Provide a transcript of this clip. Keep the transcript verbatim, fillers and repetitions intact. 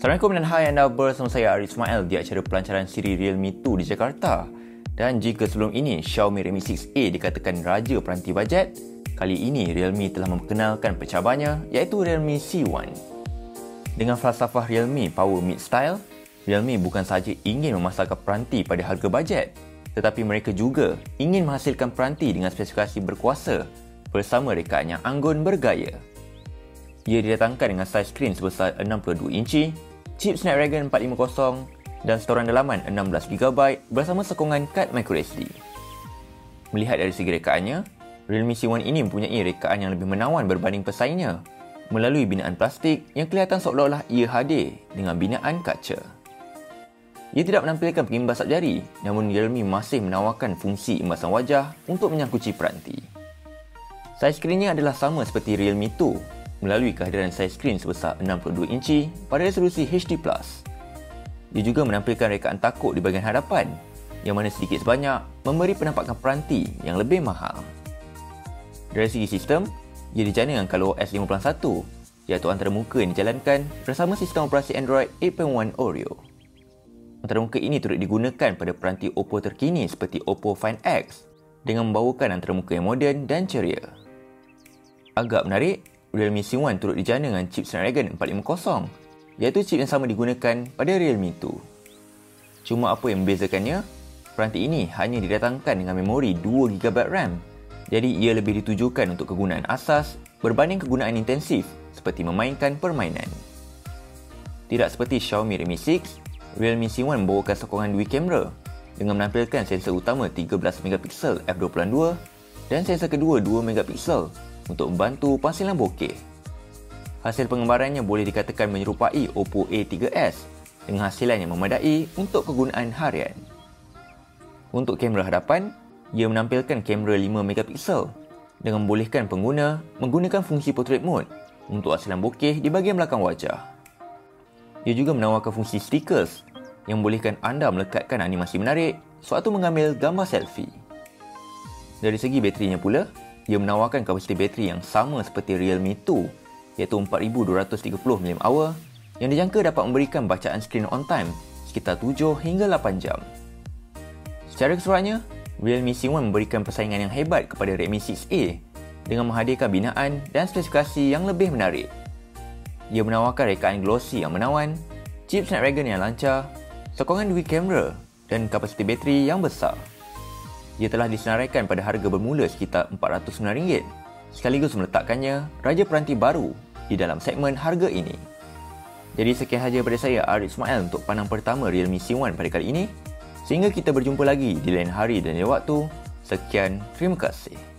Assalamualaikum dan hai, anda bersama saya Arif Ismail di acara pelancaran siri Realme two di Jakarta. Dan jika sebelum ini Xiaomi Redmi six A dikatakan raja peranti bajet, kali ini Realme telah memperkenalkan pencabarnya iaitu Realme C one. Dengan falsafah Realme Power Mid Style, Realme bukan sahaja ingin memasarkan peranti pada harga bajet, tetapi mereka juga ingin menghasilkan peranti dengan spesifikasi berkuasa bersama rekaan yang anggun bergaya. Ia didatangkan dengan saiz skrin sebesar enam puluh dua inci, chip Snapdragon empat lima kosong dan storan dalaman enam belas gigabyte bersama sokongan kad microSD. Melihat dari segi rekaannya, Realme C one ini mempunyai rekaan yang lebih menawan berbanding pesaingnya melalui binaan plastik yang kelihatan seolah-olah ia hadir dengan binaan kaca. Ia tidak menampilkan pengimbas sap jari, namun Realme masih menawarkan fungsi imbasan wajah untuk menyangkuci peranti. Saiz skrinnya adalah sama seperti Realme two, melalui kehadiran saiz skrin sebesar enam puluh dua inci pada resolusi H D plus. Dia juga menampilkan rekaan takuk di bahagian hadapan, yang mana sedikit sebanyak memberi penampakan peranti yang lebih mahal. Dari segi sistem, ia dijana dengan ColorOS lima titik satu, iaitu antarmuka yang dijalankan bersama sistem operasi Android eight point one Oreo. Antarmuka ini turut digunakan pada peranti Oppo terkini seperti Oppo Find X dengan membawakan antarmuka yang moden dan ceria. Agak menarik, Realme C one turut dijana dengan chip Snapdragon empat lima kosong, iaitu chip yang sama digunakan pada Realme two. Cuma apa yang membezakannya, peranti ini hanya didatangkan dengan memori dua gigabyte RAM, jadi ia lebih ditujukan untuk kegunaan asas berbanding kegunaan intensif seperti memainkan permainan. Tidak seperti Xiaomi Redmi six, Realme C one membawakan sokongan dual kamera dengan menampilkan sensor utama tiga belas megapiksel f dua puluh dua dan sensor kedua dua megapiksel untuk membantu penghasilan bokeh. Hasil pengembarannya boleh dikatakan menyerupai Oppo A three S dengan hasilan yang memadai untuk kegunaan harian. Untuk kamera hadapan, ia menampilkan kamera lima megapiksel dengan membolehkan pengguna menggunakan fungsi portrait mode untuk hasilan bokeh di bahagian belakang wajah. Ia juga menawarkan fungsi stickers yang membolehkan anda melekatkan animasi menarik sewaktu mengambil gambar selfie. Dari segi baterinya pula, ia menawarkan kapasiti bateri yang sama seperti Realme two, iaitu empat ribu dua ratus tiga puluh miliampere hour yang dijangka dapat memberikan bacaan skrin on time sekitar tujuh hingga lapan jam. Secara keseluruhannya, Realme C one memberikan persaingan yang hebat kepada Redmi six A dengan menghadirkan binaan dan spesifikasi yang lebih menarik. Ia menawarkan rekaan glossy yang menawan, chip Snapdragon yang lancar, sokongan dual kamera dan kapasiti bateri yang besar. Ia telah disenaraikan pada harga bermula sekitar empat ratus sembilan ringgit, sekaligus meletakkannya raja peranti baru di dalam segmen harga ini. Jadi sekian sahaja daripada saya, Arif Ismail, untuk pandang pertama Realme C one pada kali ini. Sehingga kita berjumpa lagi di lain hari dan lain waktu. Sekian, terima kasih.